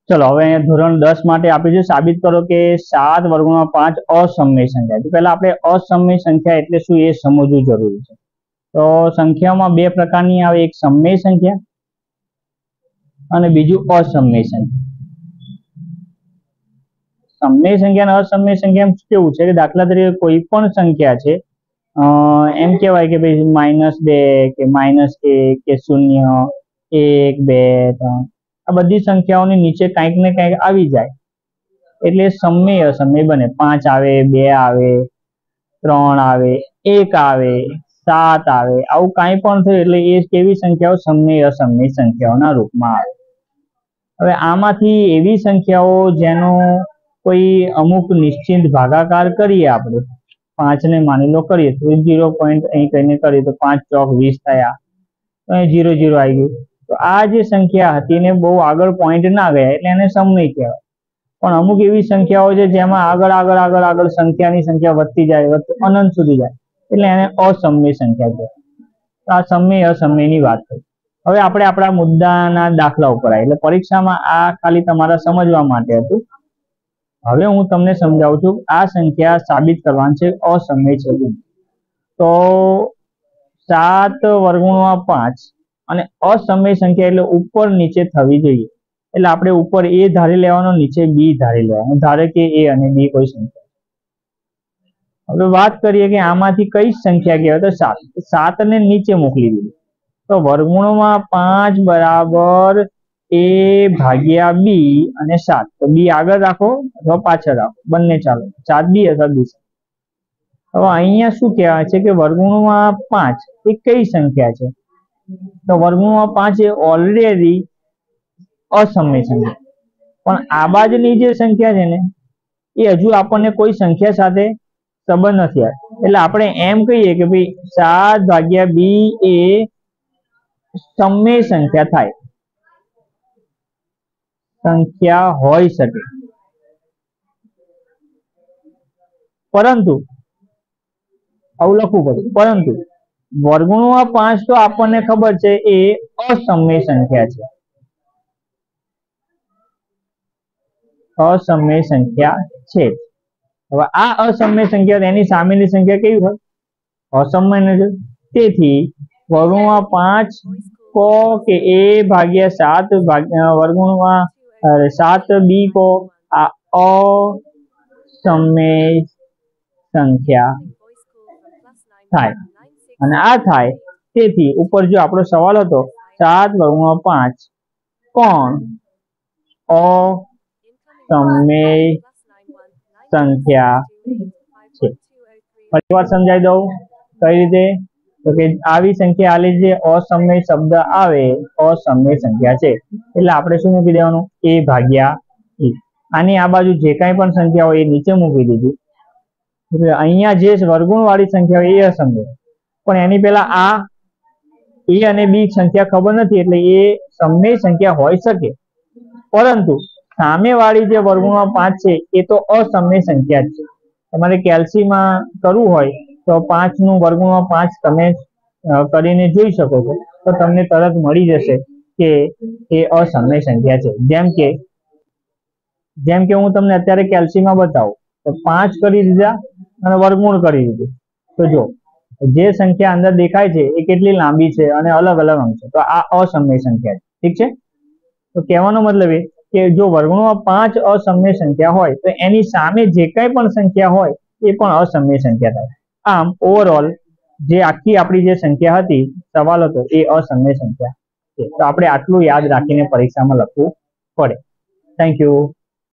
चलो હવે ધોરણ 10 માટે આપણે જે સાબિત કરો કે 7 વર્ગમાં 5 અસમય સંખ્યા. તો પહેલા આપણે અસમય સંખ્યા એટલે શું એ સમજવું જરૂરી છે. તો સંખ્યામાં બે પ્રકારની આવે, એક સમય સંખ્યા અને બીજું અસમય સંખ્યા. સમય સંખ્યા અને અસમય સંખ્યા કેવું છે કે દાખલા તરીકે કોઈ પણ સંખ્યા છે, એમ કહેવાય કે ભાઈ -2 કે -1 કે 0 1 2 3 આ બધી સંખ્યાઓની નીચે કંઈક ને કંઈક આવી જાય એટલે સમય અસમય બને. 5 આવે, 2 આવે, 3 આવે, 1 આવે, 7 આવે, આવું કાંઈ પણ થયું એટલે એ કેવી સંખ્યાઓ સમય અસમય સંખ્યાઓના રૂપમાં આવે. હવે આમાંથી એવી સંખ્યાઓ જેનો કોઈ અમુક નિશ્ચિત ભાગાકાર કરીએ આપણે, 5 ને માની લો કરીએ તો 0 પોઈન્ટ અહીં કહીને કરીએ તો 5 ચોક 20 થયા, તો અહીં 0 0 આવી ગયું. તો આ જે સંખ્યા હતી ને બહુ આગળ પોઈન્ટ ના ગયા એટલે એને સમય કહેવાય. પણ અમુક એવી સંખ્યાઓ છે જેમાં આગળ આગળ આગળ આગળ સંખ્યાની સંખ્યા વધતી જાય, અનંત સુધી જાય એટલે એને અસમય સંખ્યા કહેવાય. આ સમય અસમયની વાત થઈ. હવે આપણે આપણા મુદ્દાના દાખલા ઉપર આવ્યા. એટલે પરીક્ષામાં આ ખાલી તમારા સમજવા માટે હતું. હવે હું તમને સમજાવું છું. આ સંખ્યા સાબિત કરવાની છે અસમય છે. તો 7 વર્ગમૂળમાં 5 અને અસમય સંખ્યા એટલે ઉપર નીચે થવી જોઈએ. એટલે આપણે ઉપર એ ધારી લેવાનો, નીચે બી ધારી લેવાનો. ધારે કે એ અને બી કોઈ સંખ્યા. હવે વાત કરીએ કે આમાંથી કઈ સંખ્યા કહેવાય, તો 7. 7 ને નીચે મોકલી દીધી તો વર્ગમૂળમાં 5 બરાબર a ભાગ્યા b અને 7. તો b આગળ રાખો અથવા પાછળ રાખો, બંને ચાલો. 7b અથવા b. હવે અહીંયા શું કહેવાય છે કે વર્ગમૂળમાં 5 એ કઈ સંખ્યા છે, તો વર્ગમૂળમાં 5 એ ઓલરેડી અસમય સંખ્યા. પણ આ બાજુની જે સંખ્યા છે ને એ હજુ આપણને કોઈ સંખ્યા સાથે સંબંધ નથી આવ્યો. એટલે આપણે એમ કહીએ કે ભાઈ 7 ભાગ્યા b એ સમય સંખ્યા થાય, સંખ્યા હોઈ શકે. પરંતુ આવું લખવું પડે, પરંતુ વર્ગમૂળમાં 5 તો આપણને ખબર છે એ અસમય સંખ્યા છે. અસમય સંખ્યા છે. હવે આ અસમય સંખ્યા એની સામેની સંખ્યા કેવી હોય, અસમય નથી. તેથી વર્ગમૂળમાં 5 કહો કે a ભાગ્યા 7 વર્ગમૂળમાં 7b કહો, આ અસમય સંખ્યા થાય. અને આ થાય તેથી ઉપર જો આપણો સવાલ હતો 7 વર્ગમૂળમાં 5 પણ અસમય સંખ્યા છે. ફરીવાર સમજાવી દઉં કઈ રીતે, તો કે આવી સંખ્યા આલી જે અસમય શબ્દ આવે અસમય સંખ્યા છે એટલે આપણે શું મૂકી દેવાનું, a ભાગ્યા e. આની આ બાજુ જે કાંઈ પણ સંખ્યા હોય એ નીચે મૂકી દીધી. એટલે અહીંયા જે વર્ગમૂળ વાળી સંખ્યા હોય એ અસમય, પણ એની પહેલા આ a અને b સંખ્યા ખબર નથી એટલે એ સમય સંખ્યા હોઈ શકે. પરંતુ સામે વાળી જે વર્ગમૂળમાં 5 છે એ તો અસમય સંખ્યા જ છે. તમારે કેલ્સીમાં કરવું હોય તો 5 નું વર્ગમૂળમાં 5 તમે કરીને જોઈ શકો છો, તો તમને તરત મળી જશે કે એ અસમય સંખ્યા છે. જેમ કે હું તમને અત્યારે કેલ્સીમાં બતાવું તો 5 કરી દીધા અને વર્ગમૂળ કરી દીધું. તો જો જે સંખ્યા અંદર દેખાય છે એ કેટલી લાંબી છે અને અલગ અલગ અંક છે, તો આ અસમય સંખ્યા છે. ઠીક છે. તો કહેવાનો મતલબ એ કે જો વર્ગમૂળમાં 5 અસમય સંખ્યા હોય તો એની સામે જે કાંઈ પણ સંખ્યા હોય એ પણ અસમય સંખ્યા થાય. આમ ઓવરઓલ જે આખી આપણી જે સંખ્યા હતી, સવાલ હતો, એ અસમય સંખ્યા છે. તો આપણે આટલું યાદ રાખીને પરીક્ષામાં લખવું પડે. Thank you.